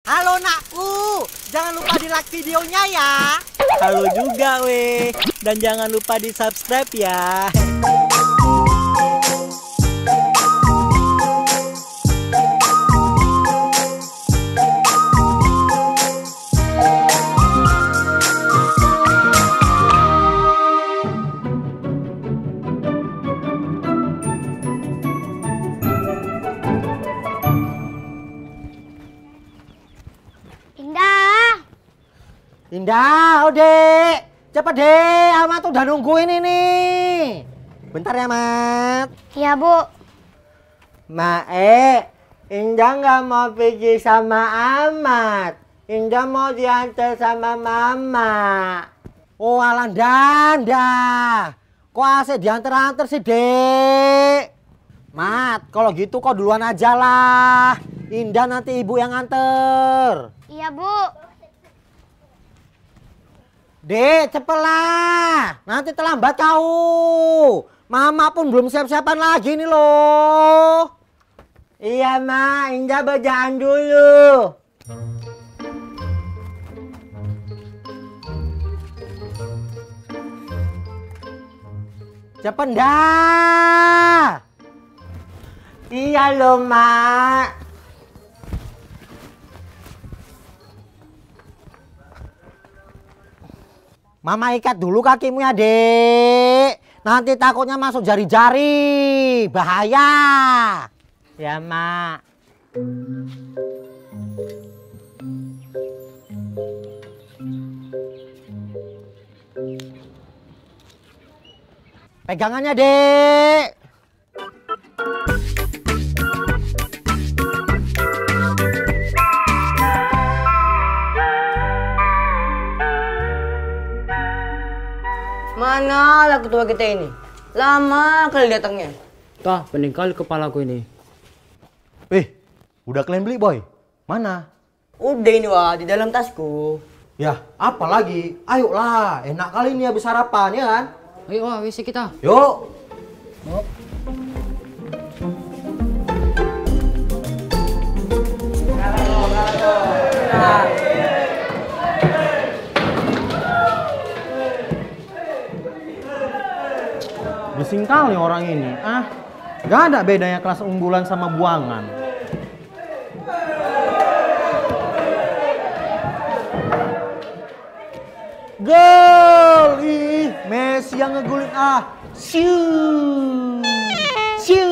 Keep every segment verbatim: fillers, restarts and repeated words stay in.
Halo nakku, jangan lupa di like videonya ya. Halo juga weh, dan jangan lupa di subscribe ya. Indah, oh dek, cepet dek, Amat udah nungguin ini. Bentar ya, Mat. Iya, Bu. Mae, Indah nggak mau pergi sama Amat. Indah mau diantar sama Mama. Oh, alah Danda. Kok asik diantar-antar sih, dek? Mat, kalau gitu kok duluan aja lah. Indah nanti ibu yang anter. Iya, Bu. Dek, cepetlah. Nanti terlambat kau. Mama pun belum siap-siapan lagi nih loh. Iya, Ma. Indah berjalan dulu. Cepet dah. Iya loh, Mak. Mama ikat dulu kakimu ya, dek. Nanti takutnya masuk jari-jari. Bahaya. Ya, Mak. Pegangannya, dek. Mana lah ketua kita ini? Lama kali datangnya. Tah, pening kali kepalaku ini. Eh, udah kalian beli, Boy? Mana? Udah ini wah, di dalam tasku. Ya, apa lagi? Ayolah, enak kali ini habis sarapan, ya kan? Ayo, wah, wisi kita. Yuk. Yuk. Bising kali orang ini, ah. Gak ada bedanya kelas unggulan sama buangan. Gol! Ih, Messi yang ngegulin, ah. Siu! Siu!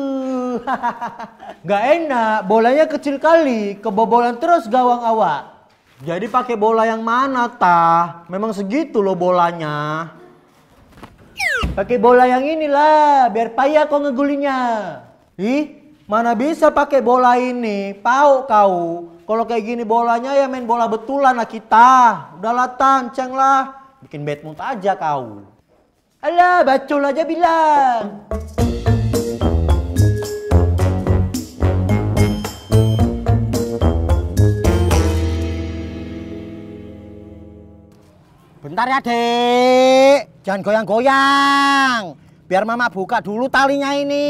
Gak enak, bolanya kecil kali, kebobolan terus gawang awak. Jadi pakai bola yang mana, tah? Memang segitu loh bolanya. Pakai bola yang inilah, biar payah kau ngegulinya. Ih, mana bisa pakai bola ini? Pau kau. Kalau kayak gini bolanya ya main bola betulan lah kita. Udahlah tancang lah. Bikin bad mood aja kau. Alah, bacol aja bilang. Bentar ya, dek. Jangan goyang-goyang. Biar Mama buka dulu talinya ini.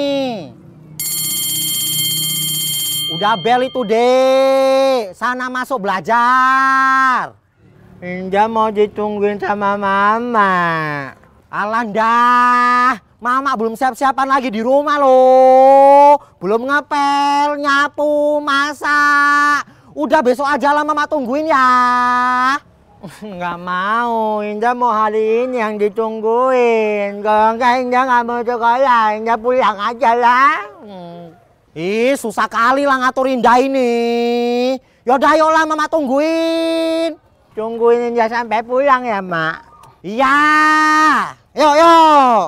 Udah bel itu, dek. Sana masuk belajar. Indah mau ditungguin sama Mama. Alah dah. Mama belum siap-siapan lagi di rumah loh. Belum ngepel, nyapu, masak. Udah besok aja lah Mama tungguin ya. Nggak mau, Indah mau hari ini yang ditungguin. Kalau enggak Indah nggak mau sekolah, Indah pulang aja lah. Hmm. Ih, susah kali lah ngatur Indah ini. Yaudah ayolah Mama tungguin. Tungguin Indah sampai pulang ya, Mak. Iya. Yuk, yuk.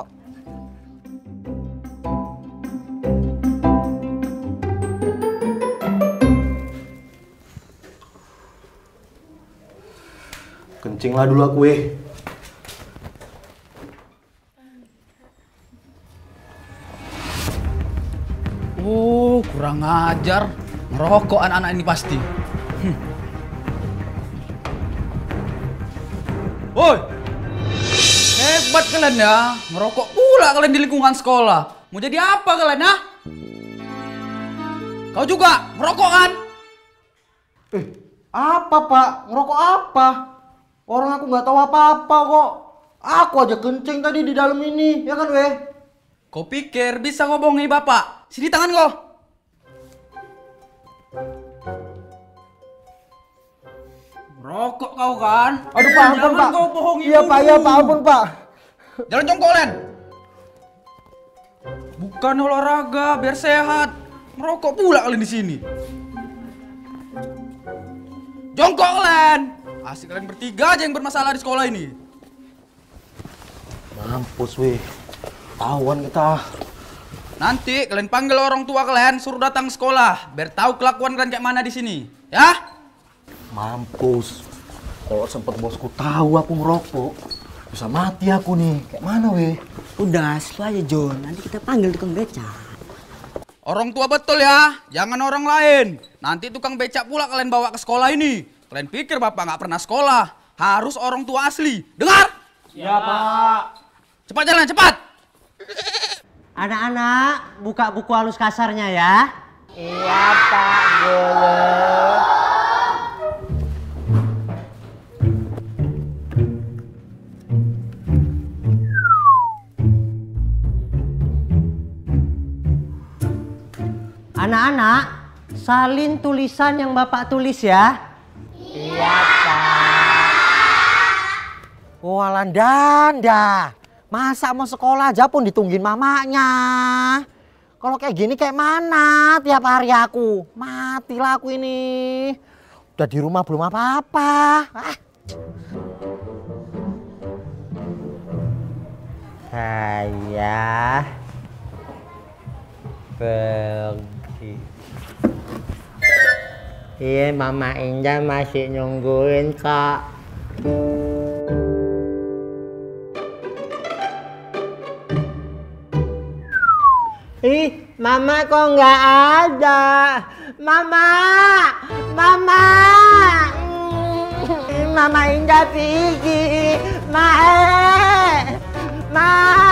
Kencing lah dulu aku, eh. Oh, kurang ajar. Ngerokok anak-anak ini pasti. Hm. Woi, hebat kalian ya. Ngerokok pula kalian di lingkungan sekolah. Mau jadi apa kalian, ha? Kau juga ngerokok kan? Eh, apa Pak? Ngerokok apa? Orang aku nggak tahu apa-apa kok. Aku aja kencing tadi di dalam ini, ya kan weh? Kau pikir bisa ngobongi bapak? Sini tangan kau. Rokok kau kan? Aduh Pak, ampun Jangan Pak. kau bohongi Iya Pak, iya Pak, ampun Pak. Jalan jongkok, Len. Bukan olahraga, biar sehat. Merokok pula kalian di sini. Jongkok, Len. Asik kalian bertiga aja yang bermasalah di sekolah ini. Mampus weh. Tawan kita. Nanti kalian panggil orang tua kalian, suruh datang sekolah, biar tahu kelakuan kalian kayak mana di sini. Ya? Mampus. Kalau sempet bosku tahu aku ngerokok, bisa mati aku nih. Kayak mana weh? Udah, slow aja John. Nanti kita panggil tukang beca. Orang tua betul ya, jangan orang lain. Nanti tukang becak pula kalian bawa ke sekolah ini. Kalian pikir bapak nggak pernah sekolah? Harus orang tua asli. Dengar? Ya Pak. Cepat jalan, cepat. Anak-anak, buka buku halus kasarnya ya. Iya Pak Guru. Anak-anak, salin tulisan yang Bapak tulis ya. Iya, Pak. Walah Danda. Masa mau sekolah aja pun ditungguin mamanya. Kalau kayak gini kayak mana tiap hari aku? Matilah aku ini. Udah di rumah belum apa-apa. Ah. Saya pergi. Iya, Mama Indah masih nungguin, Kak. Ih, Mama kok nggak ada? Mama, Mama, hmm, Mama Indah pergi. Mae, Ma,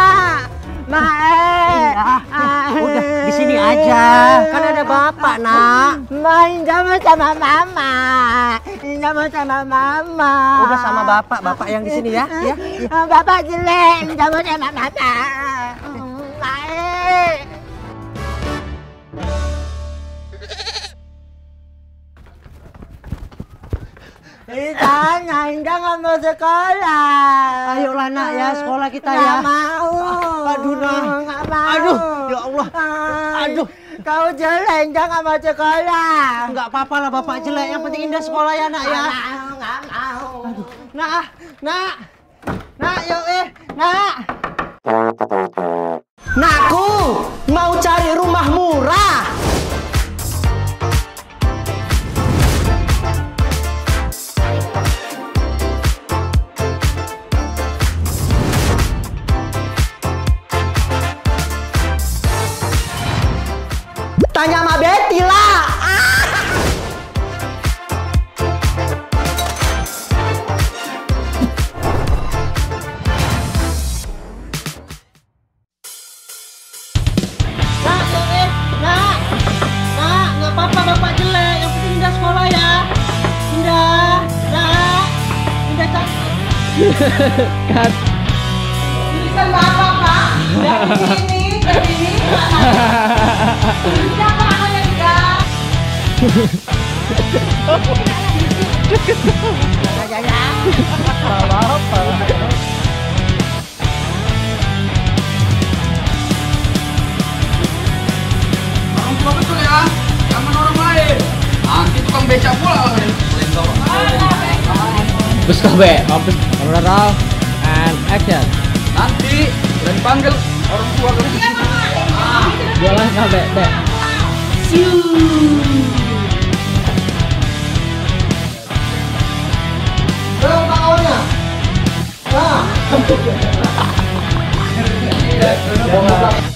Mae. Udah di sini aja, kan ada Bapak nak. Ma Indah mau sama Mama, Indah mau sama Mama. Udah sama Bapak, Bapak yang di sini ya. Ya. Bapak jelek, Indah mau sama Mama. Mae. Ditanya, Indah nggak mau sekolah. Ayolah nak ya, sekolah kita ya. Nggak mau. Aduh nak. Nggak mau. Aduh, ya Allah. Aduh. Kau jelek, Indah nggak mau sekolah. Nggak apa-apa lah Bapak jelek, yang penting Indah sekolah ya nak ya. Nggak mau, nggak mau. Aduh. Nak, nak. Nak, yuk eh. Nak. Nakku, mau cari rumah murah. Tanya sama Betty lah. Ah. Nak, eh, nak, nak, nggak apa-apa Bapak jelek. Yang penting Indah sekolah ya. Indah, nak, Indah cakep. Kat. Ini kan Bapak Pak. Dari sini, dari sini. Siapa anaknya Indah? Ya, ya, ya. Apa-apa. Orang tua betul ya, jangan orang lain. Nanti tukang becak pula kalian. Kalian bawa. Bus kabe, mampus. Kamera and action. Nanti kalian panggil orang tua kalian. Jalan kabe, deh. Belum tangannya. Nah.